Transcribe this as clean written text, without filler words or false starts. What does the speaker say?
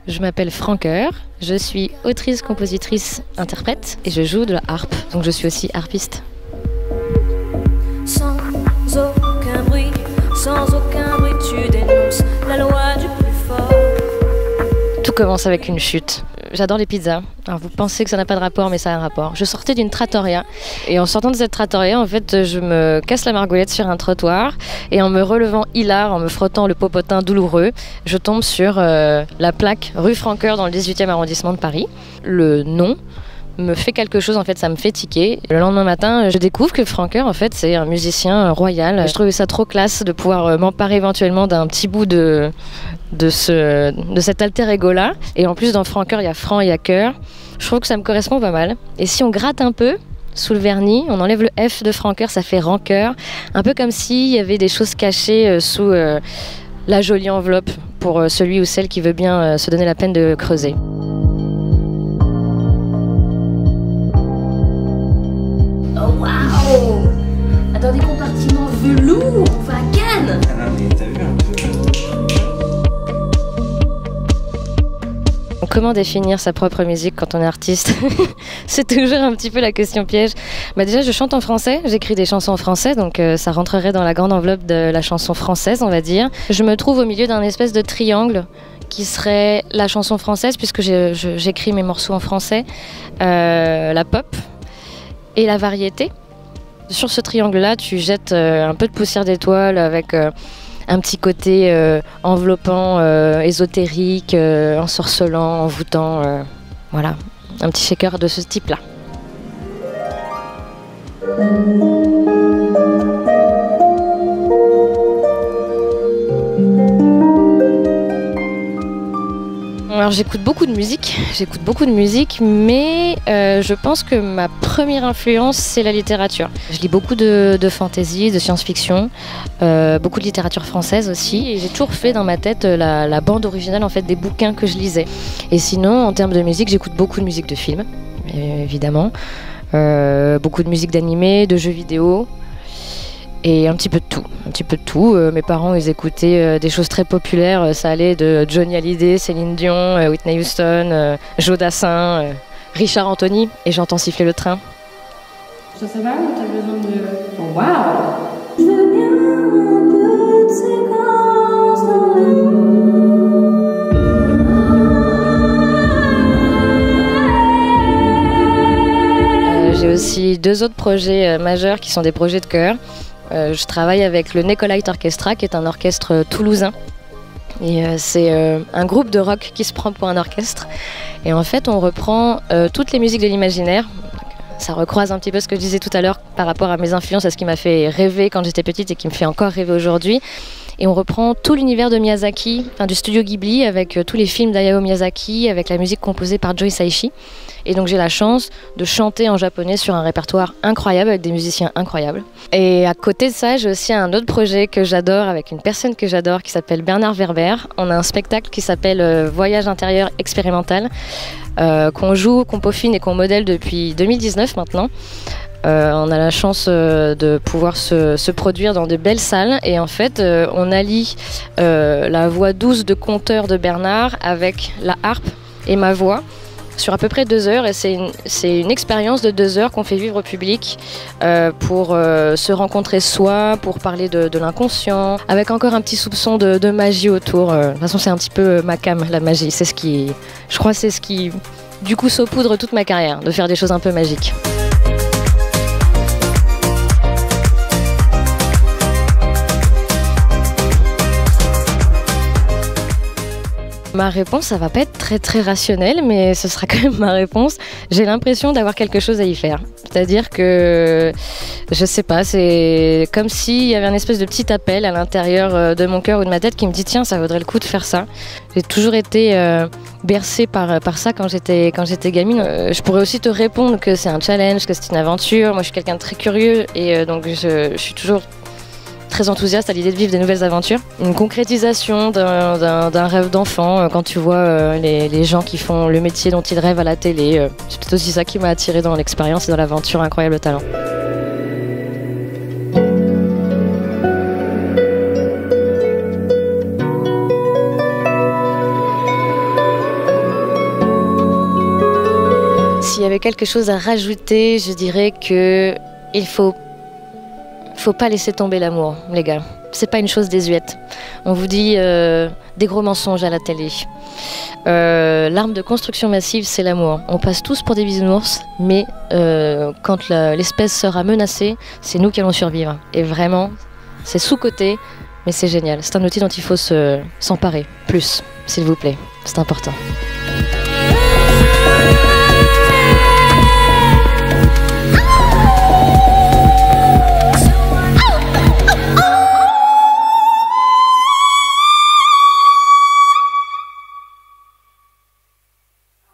Je m'appelle Francoeur, je suis autrice, compositrice, interprète et je joue de la harpe, donc je suis aussi harpiste. Sans aucun bruit, tu dénonces la loi du plus fort. Tout commence avec une chute. J'adore les pizzas. Alors vous pensez que ça n'a pas de rapport, mais ça a un rapport. Je sortais d'une trattoria et en sortant de cette trattoria, en fait, je me casse la margoulette sur un trottoir et en me relevant hilar, en me frottant le popotin douloureux, je tombe sur la plaque rue Francoeur dans le 18e arrondissement de Paris. Le nom me fait quelque chose, en fait, ça me fait tiquer. Le lendemain matin, je découvre que Francoeur, en fait, c'est un musicien royal. Je trouvais ça trop classe de pouvoir m'emparer éventuellement d'un petit bout de cet alter ego-là. Et en plus, dans Francoeur, il y a franc, il y a cœur. Je trouve que ça me correspond pas mal. Et si on gratte un peu sous le vernis, on enlève le F de Francoeur, ça fait rancœur. Un peu comme s'il y avait des choses cachées sous la jolie enveloppe pour celui ou celle qui veut bien se donner la peine de creuser. Oh waouh! Dans des compartiments velours, on va à Cannes! Ah non, mais t'as vu un peu. Comment définir sa propre musique quand on est artiste? C'est toujours un petit peu la question piège. Bah déjà, je chante en français, j'écris des chansons en français, donc ça rentrerait dans la grande enveloppe de la chanson française, on va dire. Je me trouve au milieu d'un espèce de triangle qui serait la chanson française, puisque j'écris mes morceaux en français, la pop et la variété. Sur ce triangle-là, tu jettes un peu de poussière d'étoile avec un petit côté enveloppant, ésotérique, ensorcelant, envoûtant. Voilà, un petit shaker de ce type-là. Alors j'écoute beaucoup de musique, mais je pense que ma première influence c'est la littérature. Je lis beaucoup de fantasy, de science-fiction, beaucoup de littérature française aussi, et j'ai toujours fait dans ma tête la bande originale en fait des bouquins que je lisais. Et sinon en termes de musique, j'écoute beaucoup de musique de films, évidemment, beaucoup de musique d'animé, de jeux vidéo. Et un petit peu de tout. Mes parents, ils écoutaient des choses très populaires. Ça allait de Johnny Hallyday, Céline Dion, Whitney Houston, Joe Dassin, Richard Anthony. Et j'entends siffler le train. Ça va ou t'as besoin de... Oh, waouh! Je veux bien un peu de séquence dans la... J'ai aussi deux autres projets majeurs qui sont des projets de chœur. Je travaille avec le Necolite Orchestra, qui est un orchestre toulousain. Et c'est un groupe de rock qui se prend pour un orchestre. Et en fait, on reprend toutes les musiques de l'imaginaire. Ça recroise un petit peu ce que je disais tout à l'heure par rapport à mes influences, à ce qui m'a fait rêver quand j'étais petite et qui me fait encore rêver aujourd'hui. Et on reprend tout l'univers de Miyazaki, enfin, du studio Ghibli, avec tous les films d'Hayao Miyazaki, avec la musique composée par Joe Hisaishi. Et donc j'ai la chance de chanter en japonais sur un répertoire incroyable, avec des musiciens incroyables. Et à côté de ça, j'ai aussi un autre projet que j'adore, avec une personne que j'adore, qui s'appelle Bernard Werber. On a un spectacle qui s'appelle Voyage intérieur expérimental, qu'on joue, qu'on peaufine et qu'on modèle depuis 2019 maintenant. On a la chance de pouvoir se produire dans de belles salles et en fait on allie la voix douce de conteur de Bernard avec la harpe et ma voix sur à peu près 2 heures, et c'est une expérience de 2 heures qu'on fait vivre au public pour se rencontrer soi, pour parler de l'inconscient, avec encore un petit soupçon de magie autour. De toute façon c'est un petit peu ma came, la magie, c'est ce qui, je crois c'est ce qui du coup saupoudre toute ma carrière, de faire des choses un peu magiques. Ma réponse, ça va pas être très rationnel, mais ce sera quand même ma réponse. J'ai l'impression d'avoir quelque chose à y faire. C'est-à-dire que, je sais pas, c'est comme s'il y avait un espèce de petit appel à l'intérieur de mon cœur ou de ma tête qui me dit tiens, ça vaudrait le coup de faire ça. J'ai toujours été bercée par ça quand j'étais gamine. Je pourrais aussi te répondre que c'est un challenge, que c'est une aventure. Moi, je suis quelqu'un de très curieux et donc je suis toujours très enthousiaste à l'idée de vivre des nouvelles aventures. Une concrétisation d'un rêve d'enfant, quand tu vois les gens qui font le métier dont ils rêvent à la télé. C'est peut-être aussi ça qui m'a attiré dans l'expérience et dans l'aventure Incroyable Talent. S'il y avait quelque chose à rajouter, je dirais que il faut pas laisser tomber l'amour, les gars. C'est pas une chose désuète. On vous dit des gros mensonges à la télé. L'arme de construction massive, c'est l'amour. On passe tous pour des bisounours, mais quand l'espèce sera menacée, c'est nous qui allons survivre. Et vraiment, c'est sous-coté, mais c'est génial. C'est un outil dont il faut s'emparer. Plus, s'il vous plaît. C'est important.